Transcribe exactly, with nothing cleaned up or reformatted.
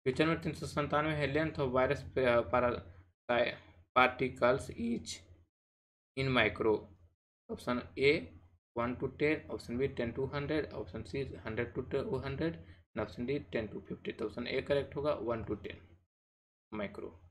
Question में तीन सौ संतानवे है, length of virus particles is in micro. Option A one to ten, option B ten to hundred, option C hundred to hundred, option D ten to fifty. तो option A correct होगा one to ten micro.